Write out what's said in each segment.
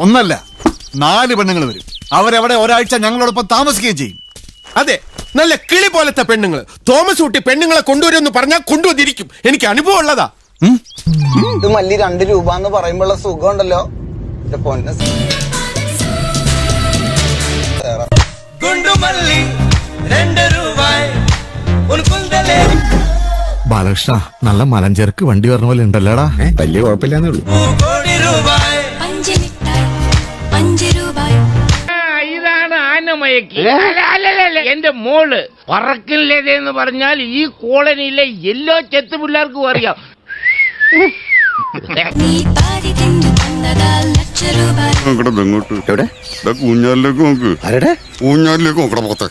ഒന്നല്ല 4 പെണ്ണുങ്ങൾ വരും. അവരവിടെ ഒരാഴ്ച ഞങ്ങളോടൊപ്പം താമസിക്കുകയും ചെയ്യും. അതെ, നല്ല കിളി പോലത്തെ പെണ്ണുങ്ങൾ. തോമസ് കുട്ടി പെണ്ണുങ്ങളെ കൊണ്ടുവരുമെന്ന് പറഞ്ഞാൽ കൊണ്ടുവന്നിരിക്കും. എനിക്ക് അനുഭവം ഉള്ളതാ. ഇത് മല്ലി 2 രൂപ എന്ന് പറയുമ്പോഴുള്ള സുഖം ഉണ്ടല്ലോ. ബാലകൃഷ്ണ, നല്ല മലഞ്ചേർക്ക് വണ്ടി പറഞ്ഞ പോലെ ഉണ്ടല്ലോടാ. വലിയ കുഴപ്പമില്ലാന്നേ ഉള്ളൂ. ഇതാണ് ആനമയക്ക്. എന്റെ മോള് പറക്കില്ലെന്ന് പറഞ്ഞാൽ ഈ കോളനിയിലെ എല്ലാ ചെത്തു പിള്ളേർക്കും അറിയാം. ഊഞ്ഞാലിലേക്ക് നോക്ക്. ഊഞ്ഞാലിലേക്ക് നോക്കണ പോത്തെ.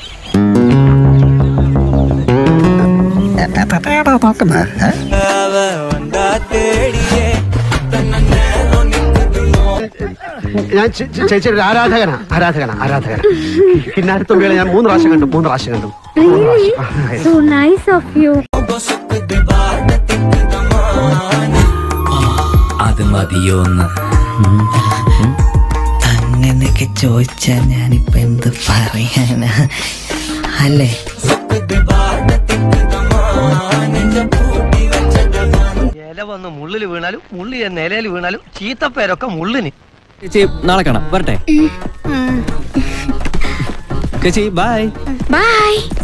ഞാൻ ചേച്ചിയുടെ ആരാധകനാ. പിന്നെ അടുത്ത വേള ഞാൻ 3 പ്രാവശ്യം കണ്ടു. So nice of you. അത് മതിയോന്ന് അങ്ങനെയൊക്കെ ചോദിച്ചാ ഞാനിപ്പോ എന്ത് പറയാനാ അല്ലേ? ഇല വന്ന് മുള്ളിൽ വീണാലും മുള്ളി നിലയിൽ വീണാലും ചീത്തപ്പേരൊക്കെ മുള്ളിന്. ചേച്ചി നാളെ കാണാം, വരട്ടെ ചേച്ചി. ബൈ.